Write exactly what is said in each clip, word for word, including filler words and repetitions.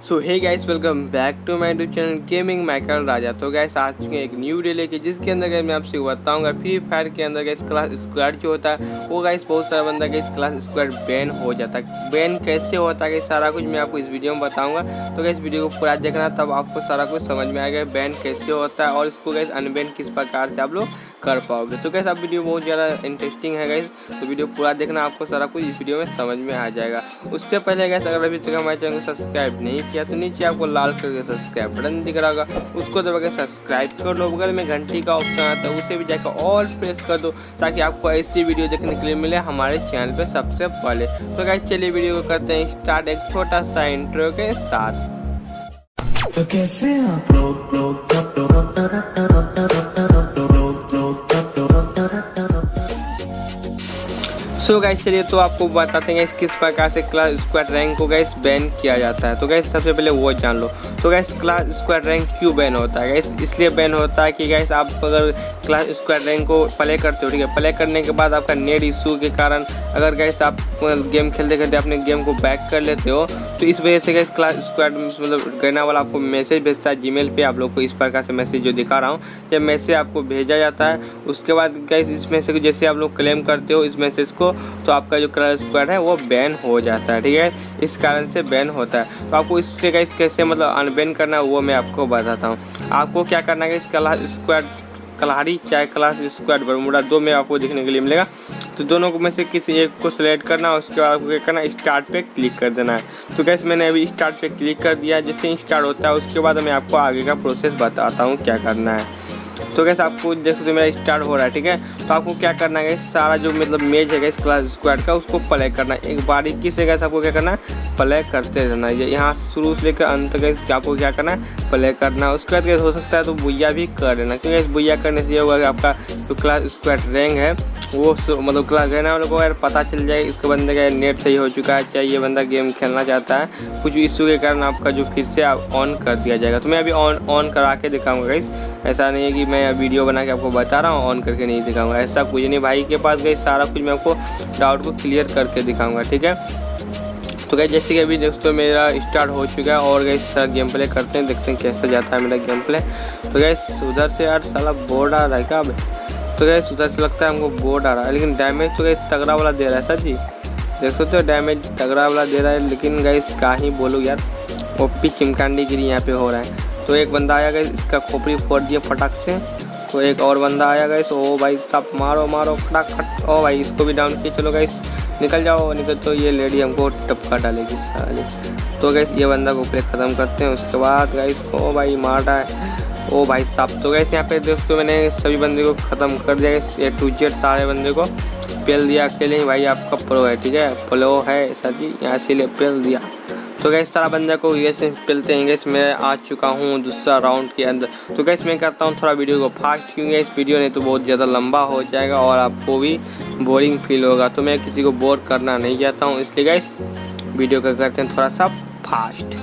So hey guys, welcome back to my YouTube channel gaming Michael Raja. तो guys आज के एक न्यू वीडियो लेके जिसके अंदर गाइस मैं आपसे बताऊंगा फ्री फायर के अंदर गाइस क्लास स्क्वाड जो होता है वो गाइस बहुत सारा बंदा गाइस क्लास स्क्वाड बैन हो जाता है। बैन कैसे होता है गाइस सारा कुछ मैं आपको इस वीडियो में बताऊंगा। तो गाइस वीडियो को पूरा देखना, तब आपको सारा कुछ समझ में आएगा बैन कैसे होता है और इसको गाइस अनबैन किस प्रकार से आप लोग कर पाओगे। तो गाइस अब वीडियो बहुत ज़्यादा इंटरेस्टिंग है गाइस, तो वीडियो पूरा देखना, आपको सारा कुछ इस वीडियो में समझ में आ जाएगा। उससे पहले गाइस अगर अभी तक हमारे चैनल को सब्सक्राइब नहीं किया तो नीचे आपको लाल कलर का सब्सक्राइब बटन दिख रहा होगा, उसको दबा के सब्सक्राइब कर लो। बगल में घंटी का ऑप्शन आता है उसे भी जाकर ऑल प्रेस कर दो ताकि आपको ऐसी वीडियो देखने के लिए मिले हमारे चैनल पर सबसे पहले। तो गाइस चलिए वीडियो को करते हैं स्टार्ट एक छोटा सा इंट्रो के साथ। तो कैसे आप लोग लोग सो गाइस चलिए तो आपको बताते हैं किस प्रकार से क्लास स्क्वाड रैंक को गाइस बैन किया जाता है। तो गाइस सबसे पहले वो जान लो। तो गाइस क्लास स्क्वाड रैंक क्यों बैन होता है गाइस, इसलिए बैन होता है कि गाइस आप अगर क्लास स्क्वाड रैंक को प्ले करते हो, ठीक है, प्ले करने के बाद आपका नेट इशू के कारण अगर गाइस आप गेम खेलते खेलते अपने गेम को बैक कर लेते हो तो इस वजह से गाइस क्लास स्क्वाड मतलब करने वाला आपको मैसेज भेजता है जीमेल पे। आप लोग को इस प्रकार से मैसेज जो दिखा रहा हूँ ये मैसेज आपको भेजा जाता है। उसके बाद गाइस इस मैसेज को जैसे आप लोग क्लेम करते हो इस मैसेज को तो आपका जो क्लास स्क्वाड है वो बैन हो जाता है, ठीक है, इस कारण से बैन होता है। तो आपको इससे गाइस कैसे मतलब अनबैन करना है वो मैं आपको बताता हूँ। आपको क्या करना है, क्लास स्क्वाड कल्हाड़ी चाहे क्लास स्क्वाड बरमूडा दो में आपको देखने के लिए मिलेगा। तो दोनों को में से किसी एक को सिलेक्ट करना है, उसके बाद आपको क्या करना है, स्टार्ट पे क्लिक कर देना है। तो गाइस मैंने अभी स्टार्ट पे क्लिक कर दिया। जैसे ही स्टार्ट होता है उसके बाद मैं आपको आगे का प्रोसेस बताता हूँ क्या करना है। तो गाइस आपको जैसे तो मेरा स्टार्ट हो रहा है, ठीक है, तो आपको क्या करना है गाइस सारा जो मतलब मेज है गाइस क्लास स्क्वाड का उसको प्ले करना है। एक बारीकी से गाइस आपको क्या करना है, प्ले करते रहना है। यहाँ से शुरू से लेकर अंत तक गाइस आपको क्या करना है, प्ले करना है। उसके बाद गाइस हो सकता है तो बुइया भी कर लेना, क्योंकि गाइस बुइया करने से ये होगा कि आपका जो क्लास स्क्वाड रैंक है वो मतलब क्लास रहने वालों को यार पता चल जाए इसके बंदे का नेट सही हो चुका है, चाहे ये बंदा गेम खेलना चाहता है, कुछ इशू के कारण आपका जो फिर से आप ऑन कर दिया जाएगा। तो मैं अभी ऑन ऑन करा के दिखाऊंगा गाइस, ऐसा नहीं है कि मैं वीडियो बना के आपको बता रहा हूँ ऑन करके नहीं दिखाऊंगा, ऐसा कुछ नहीं। भाई के पास गई सारा कुछ मैं आपको डाउट को क्लियर करके दिखाऊंगा, ठीक है। तो गाइस जैसे कि अभी दोस्तों मेरा स्टार्ट हो चुका है और गाइस सारा गेम प्ले करते हैं, देखते हैं कैसा जाता है मेरा गेम प्ले। तो गाइस उधर से यार साला बोर्ड आ रहा है क्या, तो गाइस उधर से लगता है हमको बोर्ड आ रहा है, लेकिन डैमेज तो गाइस तगड़ा वाला दे रहा है सर जी, देख सकते हो डैमेज तगड़ा वाला दे रहा है। लेकिन गाइस क्या ही बोलो यार, ओपी चिमकांडी गिरी यहाँ पे हो रहा है। तो एक बंदा आया गाइस, इसका खोपड़ी फोड़ दिया फटाक से। तो एक और बंदा आया गाइस, ओ भाई सब मारो मारो खटाक खट, ओ भाई इसको भी डाउन किया। चलो गाइस निकल जाओ निकल, तो ये लेडी हमको टपका डालेगी साले। तो गाइस ये बंदा को प्ले खत्म करते हैं। उसके बाद गाइस ओ भाई मार रहा है, ओ भाई साहब। तो गाइस यहाँ पे दोस्तों मैंने सभी बंदे को ख़त्म कर दिया गाइस, ए टू जेड सारे बंदे को पेल दिया अकेले ही। भाई आपका प्रो है, ठीक है, प्रो है सर जी, यहाँ से ले पेल दिया। तो गैस सारा बंदा को ये से पेलते हैं गैस। मैं आ चुका हूँ दूसरा राउंड के अंदर। तो गैस मैं करता हूँ थोड़ा वीडियो को फास्ट, क्योंकि इस वीडियो नहीं तो बहुत ज़्यादा लंबा हो जाएगा और आपको भी बोरिंग फील होगा। तो मैं किसी को बोर करना नहीं चाहता हूँ, इसलिए गैस वीडियो को करते हैं थोड़ा सा फास्ट।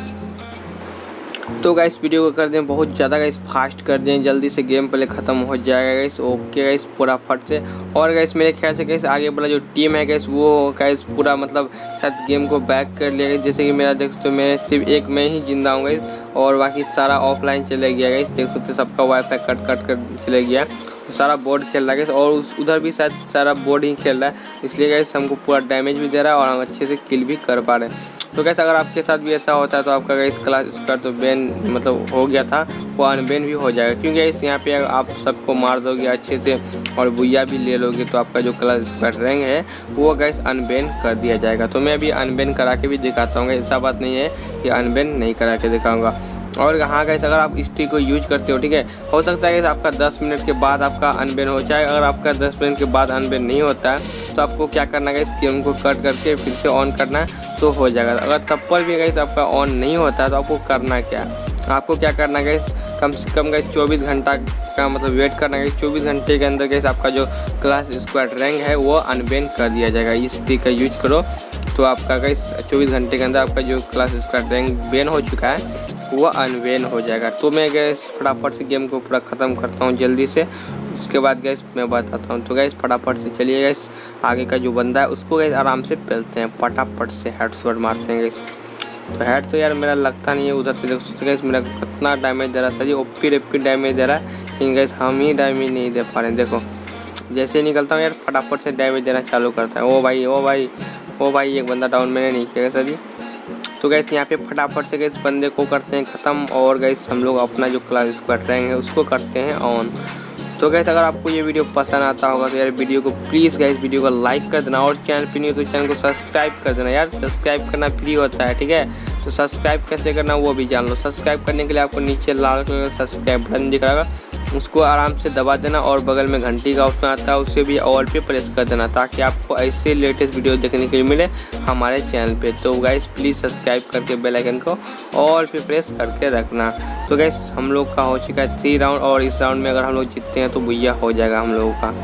तो गाइस वीडियो को कर दें बहुत ज़्यादा गाइस फास्ट कर दें, जल्दी से गेम प्ले ख़त्म हो जाएगा गाइस। ओके गाइस पूरा फट से। और गाइस मेरे ख्याल से गाइस आगे वाला जो टीम है गाइस वो गाइस पूरा मतलब शायद गेम को बैक कर लिया गाइस। जैसे कि मेरा देख तो मैं सिर्फ एक में ही जिंदा हूँ गाइस और बाकी सारा ऑफलाइन चले गया गाइस। देख सकते सबका वाईफाई कट कट कर चले गया, तो सारा बोर्ड खेल रहा है गाइस और उस उधर भी शायद सारा बोर्ड ही खेल रहा है, इसलिए गाइस हमको पूरा डैमेज भी दे रहा है और हम अच्छे से किल भी कर पा रहे हैं। तो गाइस अगर आपके साथ भी ऐसा होता है तो आपका गाइस क्लास स्क्वाड तो बैन मतलब हो गया था वो अनबैन भी हो जाएगा, क्योंकि गाइस यहाँ पे आप सबको मार दोगे अच्छे से और बुइया भी ले लोगे तो आपका जो क्लास स्क्वाड रैंक है वो गाइस अनबैन कर दिया जाएगा। तो मैं अभी अनबैन करा के भी दिखाता हूँ, ऐसा बात नहीं है कि अनबैन नहीं करा के दिखाऊँगा। और हाँ गाइस अगर आप इस ट्रिक को यूज करते हो, ठीक है, हो सकता है कि आपका दस मिनट के बाद आपका अनबैन हो जाए। अगर आपका दस मिनट के बाद अनबैन नहीं होता है तो आपको क्या करना है, गेम को कट करके फिर से ऑन करना है तो हो जाएगा। अगर तब पर भी गाइस आपका ऑन नहीं होता है तो आपको करना क्या, आपको क्या करना है गाइस, कम से कम गाइस चौबीस घंटा का मतलब वेट करना है। चौबीस घंटे के अंदर गाइस आपका जो क्लास स्क्वाड रैंक है वो अनबैन कर दिया जाएगा। इस ट्रिक का यूज करो तो आपका गाइस चौबीस घंटे के अंदर आपका जो क्लास स्क्वाड रैंक बैन हो चुका है वो अनबैन हो जाएगा। तो मैं गैस फटाफट से गेम को पूरा ख़त्म करता हूँ जल्दी से, उसके बाद गैस मैं बताता हूँ। तो गैस फटाफट से चलिए गैस आगे का जो बंदा है उसको गैस आराम से पेलते हैं, फटाफट से हेडशॉट मारते हैं गैस। तो हेड तो यार मेरा लगता नहीं है। उधर से देख सकते गाइस मेरा कितना डैमेज दे रहा है, सही ओपी रेपी डैमेज दे रहा है, लेकिन गाइस हम ही डैमेज नहीं दे पा रहे हैं। देखो जैसे निकलता हूँ यार फटाफट से डैमेज देना चालू करता है। ओ भाई ओ भाई ओ भाई एक बंदा डाउन मैंने नहीं किया सर जी। तो गैस यहाँ पे फटाफट से गैस बंदे को करते हैं ख़त्म, और गैस हम लोग अपना जो क्लास स्क्वाड रैंक है उसको करते हैं ऑन। तो गैस अगर आपको ये वीडियो पसंद आता होगा तो यार वीडियो को प्लीज़ गैस वीडियो को लाइक कर देना, और चैनल पे नहीं हो तो चैनल को सब्सक्राइब कर देना। यार सब्सक्राइब करना फ्री होता है, ठीक है। तो सब्सक्राइब कैसे करना वो भी जान लो। सब्सक्राइब करने के लिए आपको नीचे लाल कलर का सब्सक्राइब बटन दिख रहा है, उसको आराम से दबा देना, और बगल में घंटी का ऑप्शन आता है उसे भी ऑल पे प्रेस कर देना, ताकि आपको ऐसे लेटेस्ट वीडियो देखने के लिए मिले हमारे चैनल पे। तो गाइस प्लीज़ सब्सक्राइब करके बेल आइकन को ऑल पे प्रेस करके रखना। तो गाइस हम लोग का हो चुका है थ्री राउंड, और इस राउंड में अगर हम लोग जीतते हैं तो भैया हो जाएगा हम लोगों का।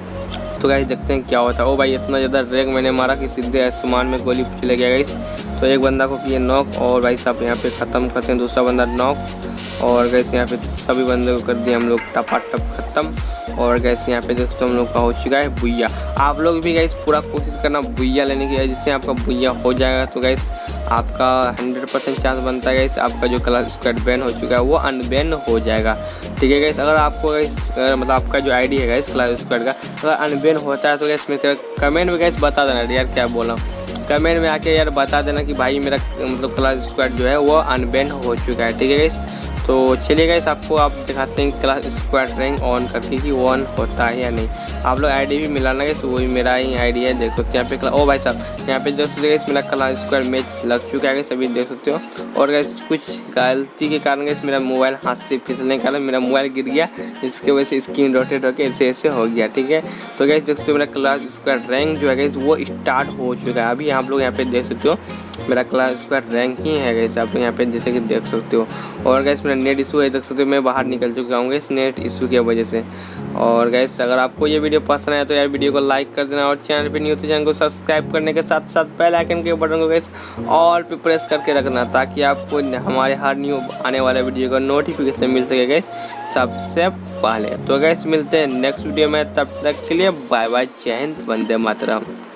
तो गाइस देखते हैं क्या होता है। ओ भाई इतना ज़्यादा रैग मैंने मारा कि सीधे आसमान में गोली चले गया गाइस। तो एक बंदा को किए नॉक, और भाई साहब यहाँ पे ख़त्म करते हैं दूसरा बंदा नॉक, और गैस यहाँ पे सभी बंदे को कर दिए हम लोग टपाटप ख़त्म। और गैस यहाँ पे दोस्तों हम लोग का हो चुका है बुइया। आप लोग भी गैस पूरा कोशिश करना बुइया लेने की, जिससे आपका बुइया हो जाएगा। तो गैस आपका हंड्रेड परसेंट चांस बनता है गैस आपका जो क्लास स्क्वाड बैन हो चुका है वो अनबैन हो जाएगा, ठीक है गैस। अगर आपको गैस मतलब आपका जो आईडी है गैस क्लास स्क्वाड का अगर अनबैन होता है तो गैस मेरे कमेंट में गैस बता देना यार, क्या बोला कमेंट में आके यार बता देना कि भाई मेरा मतलब क्लास स्क्वाड जो है वो अनबैन हो चुका है, ठीक है गैस। तो चलिए गाइस आपको आप दिखाते हैं क्लास स्क्वाड रैंक ऑन करके कि ऑन होता है या नहीं। आप लोग आईडी भी मिलाना गाइस, वही मेरा ही आईडी है, देख सकते हैं यहाँ पे। ओ भाई साहब यहाँ पे देख सकते हैं मेरा क्लास स्क्वाड मैच लग चुका है गाइस, अभी देख सकते हो। और गाइस कुछ गलती के कारण गाइस मेरा मोबाइल हाथ से फिसलने के कारण मेरा मोबाइल गिर गया, इसके वजह से स्क्रीन रोटेट होकर ऐसे ऐसे हो गया, ठीक है। तो गाइस देख सकते हो मेरा क्लास स्क्वाड रैंक जो है गाइस वो स्टार्ट हो चुका है। अभी आप लोग यहाँ पे देख सकते हो मेरा क्लास स्क्वाड रैंक ही है गाइस, आप लोग यहाँ पे जैसे कि देख सकते हो। और गाइस मेरा नेट इशू है, देख सकते हो मैं बाहर निकल चुका हूँ इस नेट इशू की वजह से। और गाइस अगर आपको ये वीडियो पसंद आया तो यार वीडियो को लाइक कर देना, और चैनल पे न्यू तो चैनल को सब्सक्राइब करने के साथ साथ बेल आइकन के बटन को गाइस ऑल पे प्रेस करके रखना, ताकि आपको हमारे हर न्यू आने वाले वीडियो का नोटिफिकेशन मिल सके गाइस सबसे पहले। तो गाइस मिलते हैं नेक्स्ट वीडियो में, तब तक के लिए बाय बाय, जय हिंद, वंदे मातरम।